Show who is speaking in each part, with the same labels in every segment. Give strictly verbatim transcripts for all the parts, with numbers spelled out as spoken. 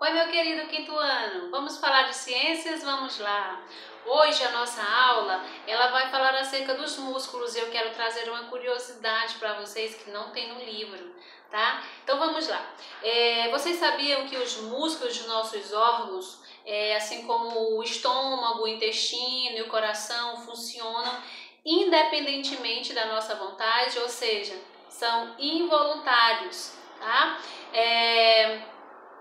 Speaker 1: Oi, meu querido quinto ano, vamos falar de ciências? Vamos lá! Hoje a nossa aula, ela vai falar acerca dos músculos e eu quero trazer uma curiosidade para vocês que não tem no livro, tá? Então vamos lá! É, vocês sabiam que os músculos de nossos órgãos, é, assim como o estômago, o intestino e o coração, funcionam independentemente da nossa vontade, ou seja, são involuntários, tá? É,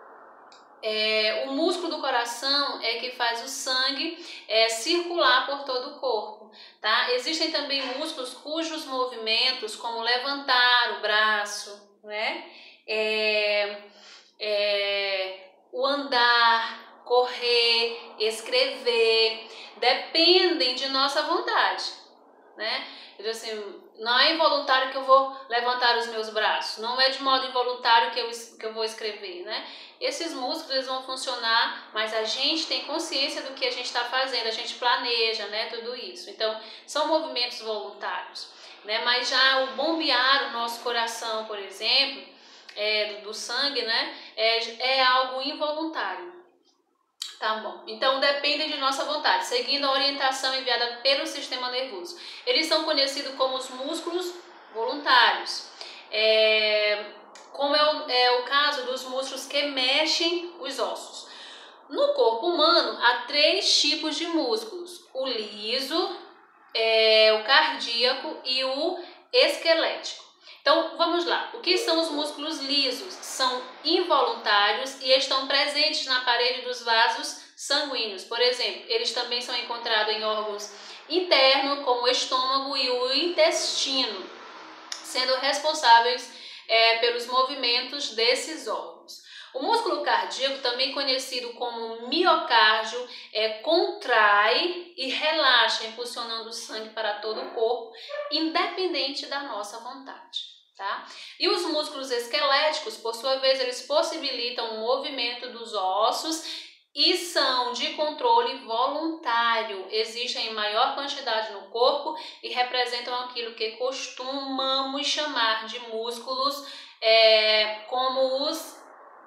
Speaker 1: É, o músculo do coração é que faz o sangue é, circular por todo o corpo, tá? Existem também músculos cujos movimentos, como levantar o braço, né? É, é, o andar, correr, escrever, dependem de nossa vontade, né? Eu assim, não é involuntário que eu vou levantar os meus braços, não é de modo involuntário que eu, que eu vou escrever, né? Esses músculos eles vão funcionar, mas a gente tem consciência do que a gente está fazendo, a gente planeja, né, tudo isso. Então, são movimentos voluntários, né? Mas já o bombear o nosso coração, por exemplo, é, do, do sangue, né, é, é algo involuntário. Tá bom, então dependem de nossa vontade, seguindo a orientação enviada pelo sistema nervoso. Eles são conhecidos como os músculos voluntários, é, como é o, é o caso dos músculos que mexem os ossos. No corpo humano, há três tipos de músculos: o liso, é, o cardíaco e o esquelético. Então, vamos lá. O que são os músculos lisos? São involuntários e estão presentes na parede dos vasos sanguíneos. Por exemplo, eles também são encontrados em órgãos internos, como o estômago e o intestino, sendo responsáveis é, pelos movimentos desses órgãos. O músculo cardíaco, também conhecido como miocárdio, é, contrai e relaxa, impulsionando o sangue para todo o corpo, independente da nossa vontade. Tá? E os músculos esqueléticos, por sua vez, eles possibilitam o movimento dos ossos e são de controle voluntário, existem em maior quantidade no corpo e representam aquilo que costumamos chamar de músculos é, como os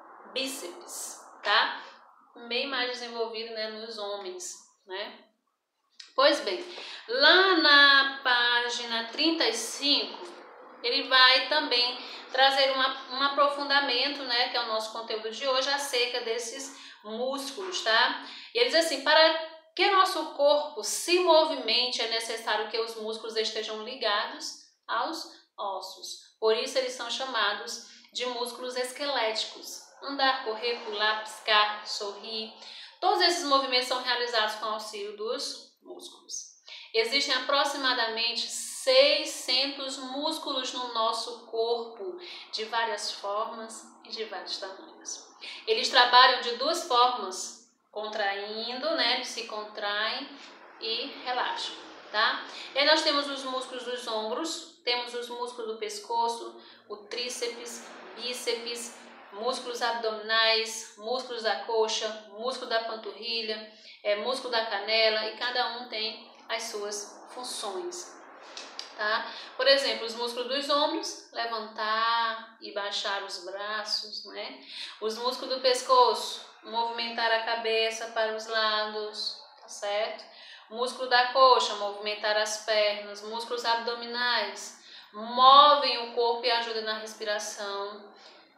Speaker 1: bíceps, tá? Bem mais desenvolvido, né, nos homens, né? Pois bem, lá na página trinta e cinco, ele vai também trazer uma, um aprofundamento, né, que é o nosso conteúdo de hoje, acerca desses músculos, tá? E ele diz assim: para que nosso corpo se movimente, é necessário que os músculos estejam ligados aos ossos. Por isso eles são chamados de músculos esqueléticos. Andar, correr, pular, piscar, sorrir. Todos esses movimentos são realizados com o auxílio dos músculos. Existem aproximadamente seiscentos músculos no nosso corpo, de várias formas e de vários tamanhos. Eles trabalham de duas formas, contraindo, né? Eles se contraem e relaxam, tá? E aí nós temos os músculos dos ombros, temos os músculos do pescoço, o tríceps, bíceps, músculos abdominais, músculos da coxa, músculo da panturrilha, é, músculo da canela, e cada um tem as suas funções, tá? Por exemplo, os músculos dos ombros, levantar e baixar os braços, né? Os músculos do pescoço, movimentar a cabeça para os lados, tá certo? O músculo da coxa, movimentar as pernas. Músculos abdominais, movem o corpo e ajudam na respiração.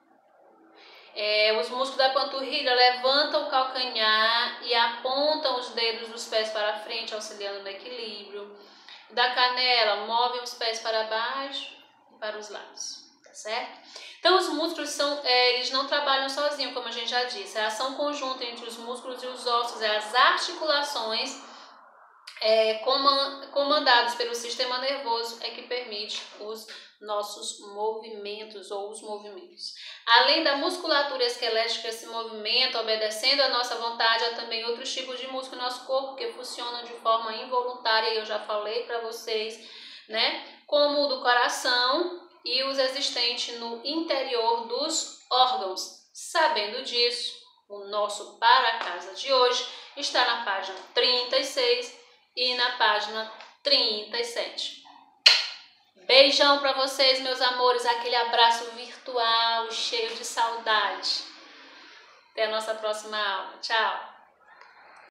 Speaker 1: É, os músculos da panturrilha levantam o calcanhar e apontam os dedos dos pés para frente, auxiliando no equilíbrio. Da canela, movem os pés para baixo e para os lados, tá certo? Então, os músculos são, é, eles não trabalham sozinhos, como a gente já disse. A ação conjunta entre os músculos e os ossos, é as articulações é, comandadas pelo sistema nervoso, é que permite os nossos movimentos ou os movimentos. Além da musculatura esquelética que se movimenta obedecendo à nossa vontade, há também outros tipos de músculo no nosso corpo que funcionam de forma involuntária, e eu já falei para vocês, né? Como o do coração e os existentes no interior dos órgãos. Sabendo disso, o nosso para casa de hoje está na página trinta e seis e na página trinta e sete. Beijão para vocês, meus amores, aquele abraço virtual cheio de saudade. Até a nossa próxima aula. Tchau!